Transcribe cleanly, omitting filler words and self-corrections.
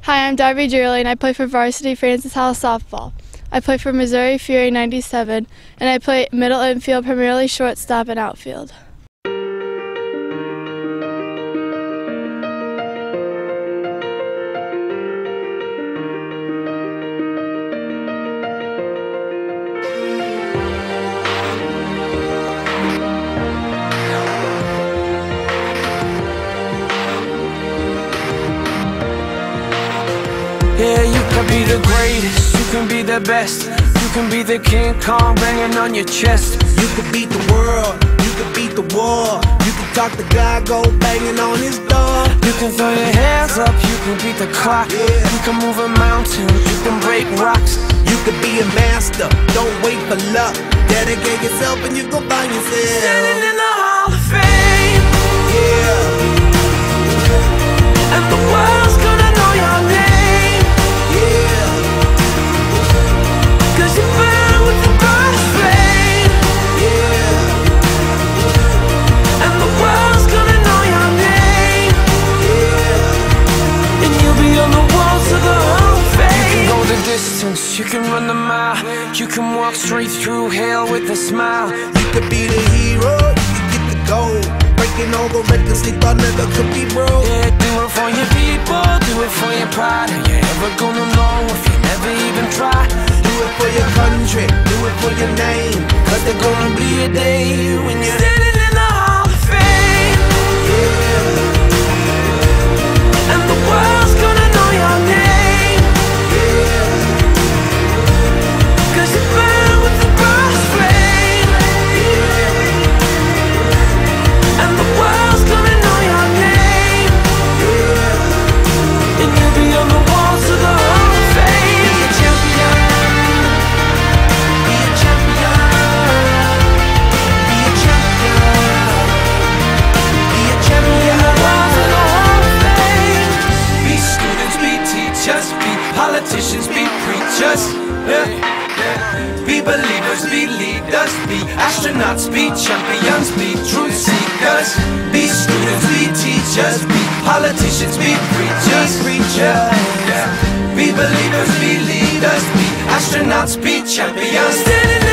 Hi, I'm Darby Gurley, and I play for varsity Francis House softball. I play for Missouri Fury 97, and I play middle infield, primarily shortstop and outfield. Yeah, you can be the greatest, you can be the best, you can be the King Kong banging on your chest. You can beat the world, you can beat the war, you can talk to God, go banging on his door. You can throw your hands up, you can beat the clock, you can move a mountain, you can break rocks. You can be a master, don't wait for luck. Dedicate yourself and you gon' find yourself Standing in the Hall of Fame. Yeah. And the world's gonna know your name. Yeah. Cause you burn with the brightest flame. Yeah. And the world's gonna know your name. Yeah. And you'll be on the walls of the Hall of Fame. You can go the distance, you can run the mile, you can walk straight through hell with a smile. You could be the hero, you can get the gold, breaking all the records they thought never could be broke. Yeah, do it for your people, do it for your pride. Are you ever gonna know if you never even try? Do it for your country, do it for your name, Cause there's gonna be a day when you're standing in the Hall of Fame. yeah. And the world's gonna know your name. Yeah. Cause you burn with the brightest flame. And the world's gonna know your name. And you'll be on the walls of the Hall of Fame. Be a champion, be a champion, be a champion, be a champion. The walls of the Hall of Fame. Be students, be teachers, be politicians, be preachers. Be believers, be leaders, be astronauts, be champions, be truth seekers. Be students, be teachers, be politicians, be preachers. Be believers, be leaders, be astronauts, be champions.